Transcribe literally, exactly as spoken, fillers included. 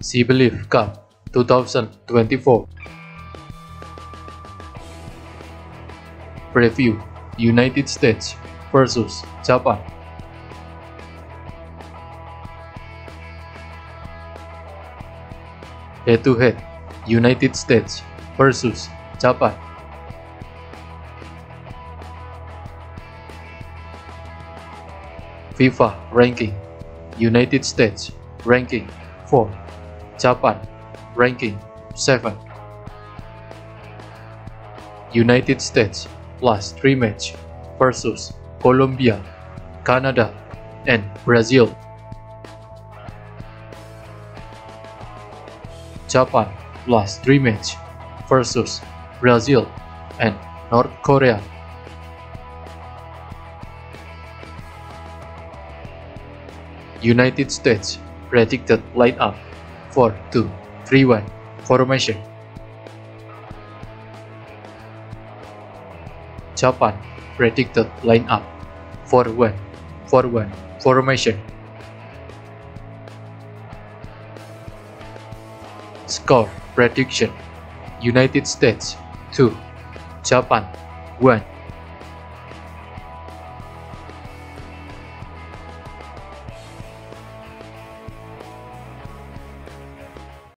SheBelieves Cup twenty twenty-four. Preview: United States versus Japan. Head-to-head: United States versus Japan. FIFA ranking: United States ranking four, Japan ranking seven. United States plus three match versus Colombia, Canada, and Brazil. Japan plus three match versus Brazil and North Korea. United States predicted lineup four two three one formation. Japan predicted lineup four one four one formation. Score prediction: United States two, Japan one.